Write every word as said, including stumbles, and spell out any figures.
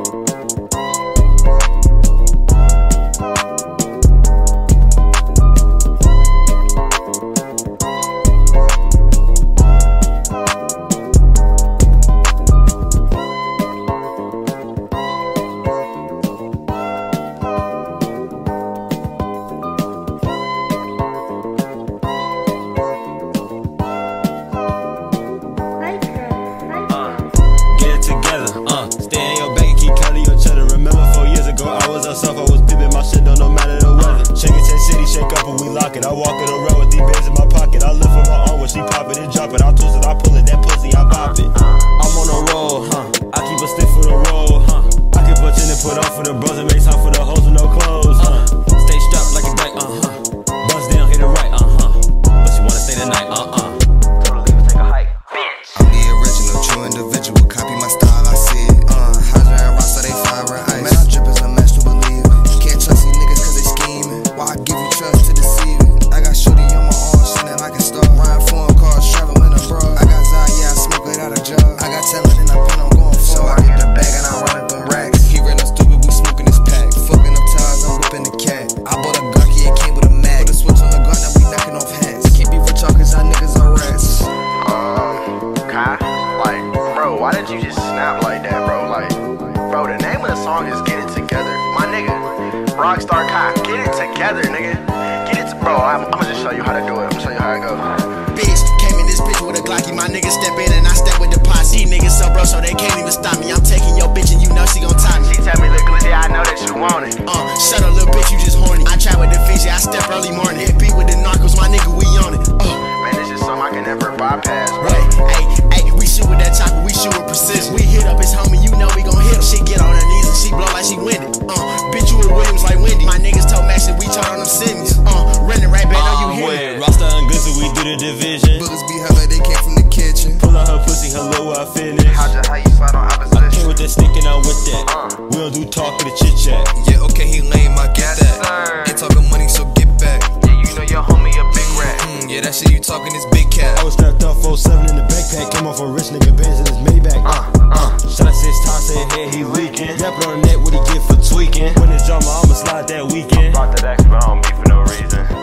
I walk it around with these bands in my pocket. I lift on my arm when she pop it and drop it. I twist it, I pull it, that pussy, I pop it. I'm on a roll, huh? I keep a stick for the roll, huh? I can put in and put off for the bros and make time for the hoes with no clothes, huh? Stay strapped like a dyke, uh-huh. Bust down, hit it right, uh-huh. But she wanna stay the night, uh-uh. Totally leave and take a hike, bitch. I'm the original, true individual. Copy my style, I see it. Uh, Hydra and Ross, so they fire ice. Man, I drip as a match to believe it. Can't trust these niggas cause they scheming. Why I give you trust to deceive it? I got shorty on my arm, shining like a star. Ryan foreign cars, traveling abroad. I got Zai, yeah, I smoke without a jug. I got talent and I plan on going far. So I get the bag and I run up them racks. He ran up stupid, we smoking this pack. Fucking up ties, I'm whipping the cat. I bought a Glocky, it came with a mag. Put a switch on the gun, now we knocking off hats. Can't be with y'all cause y'all niggas are rats. Um, Kai, like, bro, why did you just snap like that, bro? Like, bro, the name of the song is Get It Together. My nigga, Rockstar Kai, get it together, nigga. Get it, bro, I'm, I'm gonna just show you how to do it. I'm gonna show you how it goes. Bitch, came in this bitch with a Glocky. My niggas step in and I step with the posse. Niggas so bro, so they can't even stop me. I'm taking your bitch and you know she gon' top me. She tell me, look, Glizzy, I know that you want it. Uh, shut up, little bitch, you just horny. I try with the Fiji, I step early morning. Hit beat with the narcos, my nigga, we on it. Uh, Man, this is something I can never bypass, bro. Right, ayy, ayy, we shoot with that chopper, we shoot with precision. We hit up his homie, you know we gon' hit him. She get on her knees and she blow like she winded. Uh, bitch, you with Williams like Wendy. My niggas told Max that we charge on them semis. Uh, renting right back, know you hear me. Rasta and Glizzy, we do the division. Bullets be hella, they came from the kitchen. Pull out her pussy, hello, I finish. How'd you, how you slide on I opposition? came with that stick and I'm with that. Uh. We don't do talk or the chit chat. Yeah, okay, he lame, I get Yes, that. sir. Ain't talking money, so get back. Yeah, you know your homie a big rat. Mm, yeah, that shit you talking is big cat. I was strapped up four seven in the backpack. Came off a rich nigga Benz in his Maybach. Uh, uh. Shot six times, said head he leaking. Rapping on the net, what he get for tweaking. When it's drama, I'ma slide that weekend. Brought that X, but I don't beef for no reason.